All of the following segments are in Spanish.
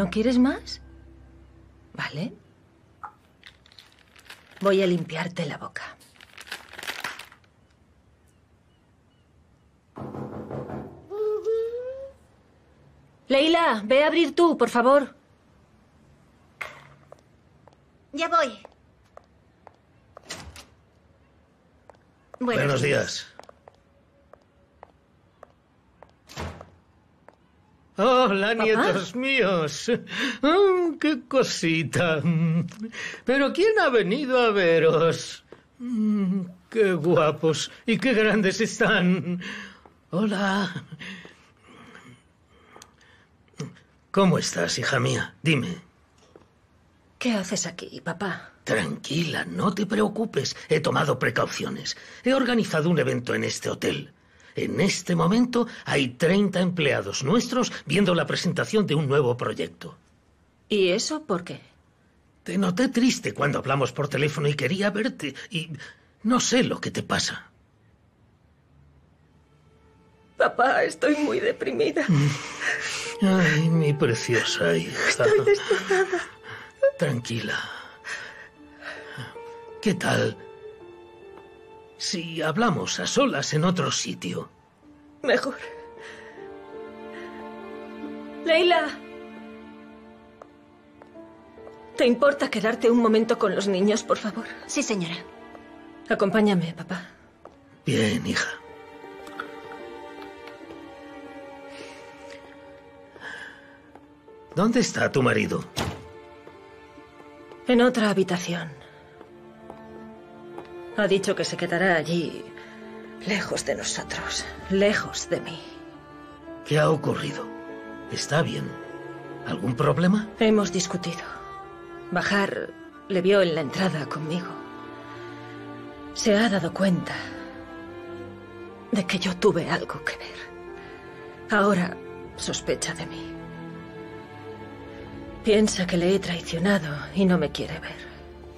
¿No quieres más? Vale. Voy a limpiarte la boca. Leila, ve a abrir tú, por favor. Ya voy. Buenos días. Hola, nietos míos. ¡Qué cosita! ¿Pero quién ha venido a veros? ¡Qué guapos! ¡Y qué grandes están! Hola. ¿Cómo estás, hija mía? Dime. ¿Qué haces aquí, papá? Tranquila, no te preocupes. He tomado precauciones. He organizado un evento en este hotel. En este momento hay 30 empleados nuestros viendo la presentación de un nuevo proyecto. ¿Y eso por qué? Te noté triste cuando hablamos por teléfono y quería verte. Y no sé lo que te pasa. Papá, estoy muy deprimida. Ay, mi preciosa hija. Estoy destrozada. Tranquila. ¿Qué tal si hablamos a solas en otro sitio? Mejor. Leila. ¿Te importa quedarte un momento con los niños, por favor? Sí, señora. Acompáñame, papá. Bien, hija. ¿Dónde está tu marido? En otra habitación. Ha dicho que se quedará allí, lejos de nosotros, lejos de mí. ¿Qué ha ocurrido? ¿Está bien? ¿Algún problema? Hemos discutido. Bahar le vio en la entrada conmigo. Se ha dado cuenta de que yo tuve algo que ver. Ahora sospecha de mí. Piensa que le he traicionado y no me quiere ver.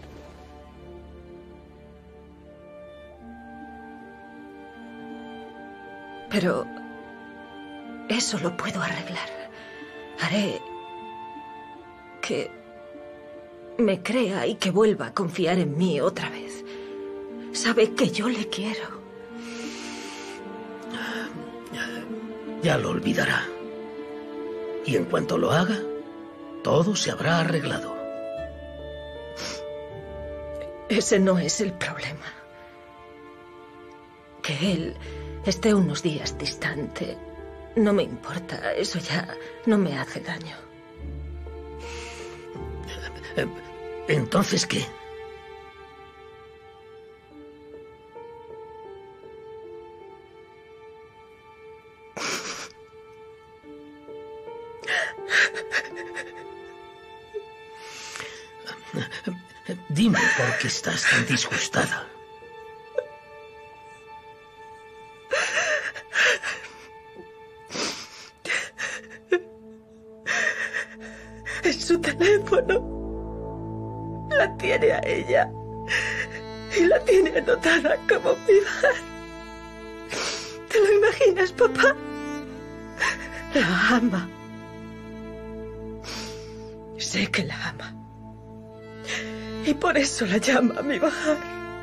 Pero eso lo puedo arreglar. Haré que me crea y que vuelva a confiar en mí otra vez. Sabe que yo le quiero. Ya lo olvidará. Y en cuanto lo haga, todo se habrá arreglado. Ese no es el problema. Que él esté unos días distante no me importa. Eso ya no me hace daño. ¿Entonces qué? Dime por qué estás tan disgustada. En su teléfono la tiene a ella y la tiene anotada como mi Bahar. ¿Te lo imaginas, papá? La ama. Sé que la ama. Y por eso la llama mi Bahar.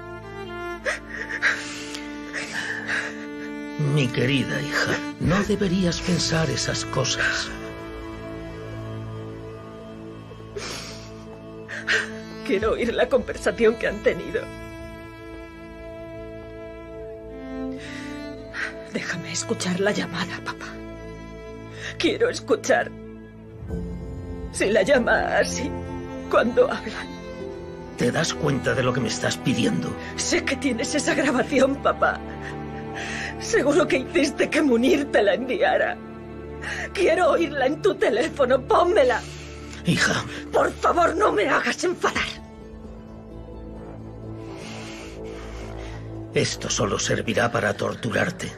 Mi querida hija, no deberías pensar esas cosas. Quiero oír la conversación que han tenido. Déjame escuchar la llamada, papá. Quiero escuchar si la llama así cuando hablan. ¿Te das cuenta de lo que me estás pidiendo? Sé que tienes esa grabación, papá. Seguro que hiciste que Munir te la enviara. Quiero oírla en tu teléfono. Pónmela. Hija. Por favor, no me hagas enfadar. Esto solo servirá para torturarte.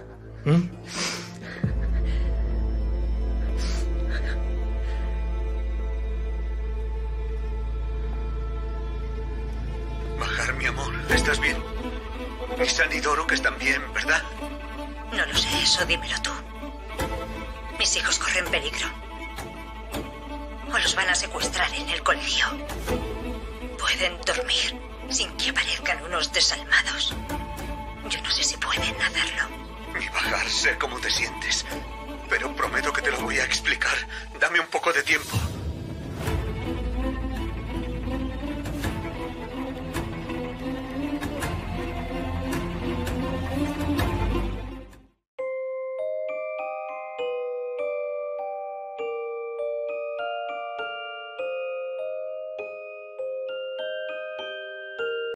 Bahar, mi amor, ¿estás bien? Y San y Doro que están bien, ¿verdad? No lo sé, eso dímelo tú. Mis hijos corren peligro. O los nos van a secuestrar en el colegio. Pueden dormir sin que aparezcan unos desalmados. Yo no sé si pueden hacerlo. Ni bajar, sé cómo te sientes. Pero prometo que te lo voy a explicar. Dame un poco de tiempo.